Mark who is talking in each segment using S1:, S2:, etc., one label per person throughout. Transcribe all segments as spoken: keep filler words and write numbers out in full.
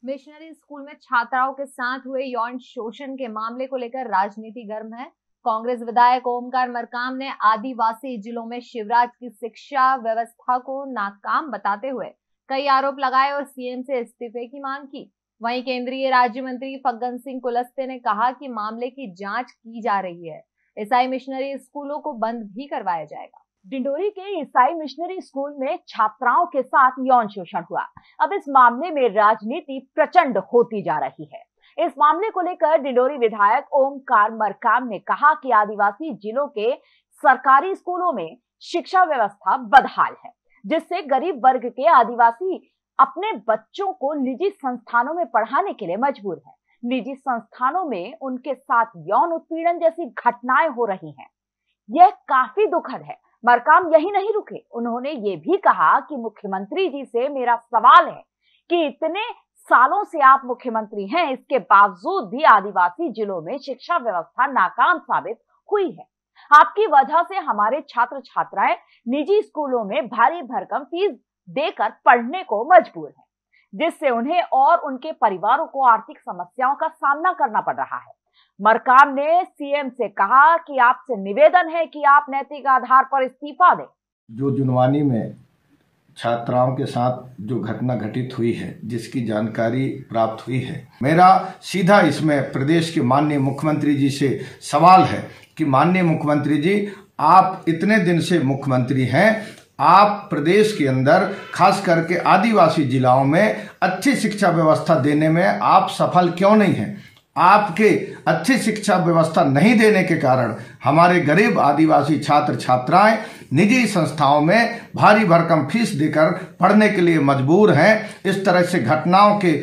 S1: Missionary school में छात्राओं के साथ हुए यौन शोषण के मामले को लेकर राजनीति गर्म है। कांग्रेस विधायक ओमकार मरकाम ने आदिवासी जिलों में शिवराज की शिक्षा व्यवस्था को नाकाम बताते हुए कई आरोप लगाए और सीएम से इस्तीफे की मांग की। वहीं केंद्रीय राज्य मंत्री फग्गन सिंह कुलस्ते ने कहा कि मामले की जांच की जा रही है। ईसाई मिशनरी स्कूलों को बंद भी करवाया जाएगा।
S2: डिंडोरी के ईसाई मिशनरी स्कूल में छात्राओं के साथ यौन शोषण हुआ। अब इस मामले में राजनीति प्रचंड होती जा रही है। इस मामले को लेकर डिंडोरी विधायक ओमकार मरकाम ने कहा कि आदिवासी जिलों के सरकारी स्कूलों में शिक्षा व्यवस्था बदहाल है, जिससे गरीब वर्ग के आदिवासी अपने बच्चों को निजी संस्थानों में पढ़ाने के लिए मजबूर है। निजी संस्थानों में उनके साथ यौन उत्पीड़न जैसी घटनाएं हो रही हैं। यह काफी दुखद है। मरकाम यही नहीं रुके, उन्होंने ये भी कहा कि मुख्यमंत्री जी से मेरा सवाल है कि इतने सालों से आप मुख्यमंत्री हैं, इसके बावजूद भी आदिवासी जिलों में शिक्षा व्यवस्था नाकाम साबित हुई है। आपकी वजह से हमारे छात्र छात्राएं निजी स्कूलों में भारी भरकम फीस देकर पढ़ने को मजबूर हैं, जिससे उन्हें और उनके परिवारों को आर्थिक समस्याओं का सामना करना पड़ रहा है। मरकाम ने सीएम से कहा कि आपसे निवेदन है कि आप नैतिक आधार पर इस्तीफा दें।
S3: जो जुनवानी में छात्राओं के साथ जो घटना घटित हुई है, जिसकी जानकारी प्राप्त हुई है, मेरा सीधा इसमें प्रदेश के माननीय मुख्यमंत्री जी से सवाल है कि माननीय मुख्यमंत्री जी, आप इतने दिन से मुख्यमंत्री हैं, आप प्रदेश के अंदर खास करके आदिवासी जिलाओं में अच्छी शिक्षा व्यवस्था देने में आप सफल क्यों नहीं हैं? आपके अच्छी शिक्षा व्यवस्था नहीं देने के कारण हमारे गरीब आदिवासी छात्र छात्राएं निजी संस्थाओं में भारी भरकम फीस देकर पढ़ने के लिए मजबूर हैं। इस तरह से घटनाओं के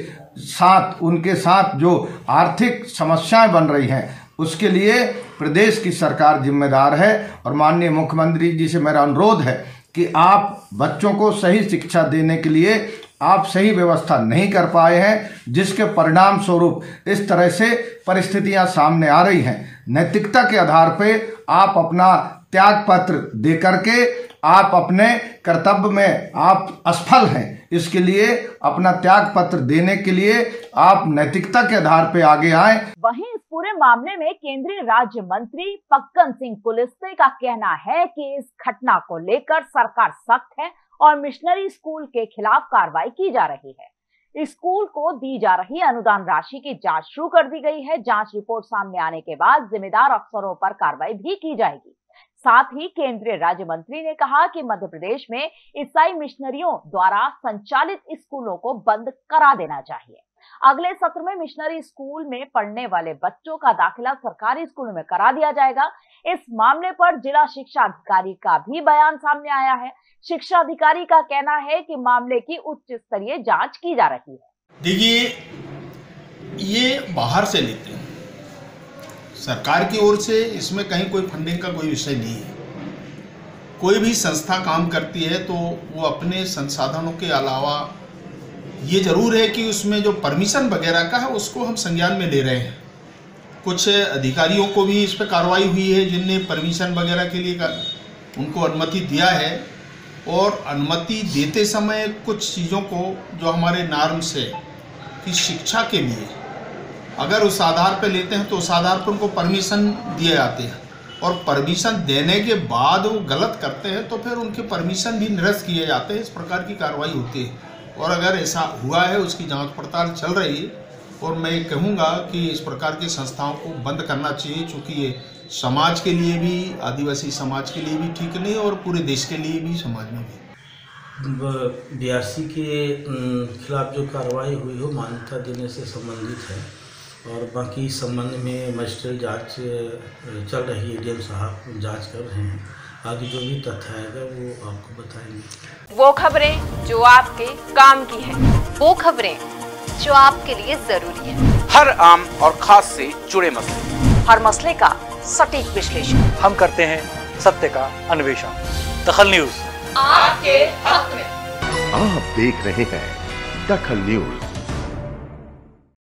S3: साथ उनके साथ जो आर्थिक समस्याएं बन रही हैं, उसके लिए प्रदेश की सरकार जिम्मेदार है। और माननीय मुख्यमंत्री जी से मेरा अनुरोध है कि आप बच्चों को सही शिक्षा देने के लिए आप सही व्यवस्था नहीं कर पाए हैं, जिसके परिणाम स्वरूप इस तरह से परिस्थितियां सामने आ रही हैं। नैतिकता के आधार पे आप अपना त्याग पत्र दे करके आप अपने कर्तव्य में आप असफल हैं। इसके लिए अपना त्याग पत्र देने के लिए आप नैतिकता के आधार पे आगे आए।
S2: वहीं इस पूरे मामले में केंद्रीय राज्य मंत्री फग्गन सिंह कुलस्ते का कहना है कि इस घटना को लेकर सरकार सख्त है और मिशनरी स्कूल के खिलाफ कार्रवाई की जा रही है। स्कूल को दी जा रही अनुदान राशि की जांच शुरू कर दी गई है। जांच रिपोर्ट सामने आने के बाद जिम्मेदार अफसरों पर कार्रवाई भी की जाएगी। साथ ही केंद्रीय राज्य मंत्री ने कहा कि मध्य प्रदेश में ईसाई मिशनरियों द्वारा संचालित स्कूलों को बंद करा देना चाहिए। अगले सत्र में मिशनरी स्कूल में पढ़ने वाले बच्चों का दाखिला सरकारी स्कूलों में करा दिया जाएगा। इस मामले पर जिला शिक्षा अधिकारी का भी बयान सामने आया है। शिक्षा अधिकारी का कहना है कि मामले की उच्च स्तरीय जांच की जा रही है।
S4: देखिए, ये बाहर से लेते हैं, सरकार की ओर से इसमें कहीं कोई फंडिंग का कोई विषय नहीं है। कोई भी संस्था काम करती है तो वो अपने संसाधनों के अलावा ये जरूर है कि उसमें जो परमिशन वगैरह का है उसको हम संज्ञान में ले रहे हैं। कुछ अधिकारियों को भी इस पर कार्रवाई हुई है जिनने परमिशन वगैरह के लिए उनको अनुमति दिया है, और अनुमति देते समय कुछ चीज़ों को जो हमारे नॉर्म्स है कि शिक्षा के लिए अगर उस आधार पर लेते हैं तो उस आधार पर उनको परमिशन दिए जाते हैं, और परमिशन देने के बाद वो गलत करते हैं तो फिर उनके परमिशन भी निरस्त किए जाते हैं। इस प्रकार की कार्रवाई होती है, और अगर ऐसा हुआ है उसकी जांच पड़ताल चल रही है। और मैं कहूँगा कि इस प्रकार की संस्थाओं को बंद करना चाहिए, क्योंकि ये समाज के लिए भी, आदिवासी समाज के लिए भी ठीक नहीं और पूरे देश के लिए भी, समाज में भी।
S5: बीआरसी के खिलाफ जो कार्रवाई हुई हो मान्यता देने से संबंधित है, और बाकी संबंध में मजिस्ट्रेट जांच चल रही है। डीएम साहब जांच कर रहे हैं। आगे जो भी तथ्य आएगा वो आपको बताएंगे।
S1: वो खबरें जो आपके काम की है, वो खबरें जो आपके लिए जरूरी है।
S6: हर आम और खास से जुड़े मसले,
S1: हर मसले का सटीक विश्लेषण
S7: हम करते हैं, सत्य का अन्वेषण। दखल न्यूज
S1: आपके हक में।
S8: आप देख रहे हैं दखल न्यूज।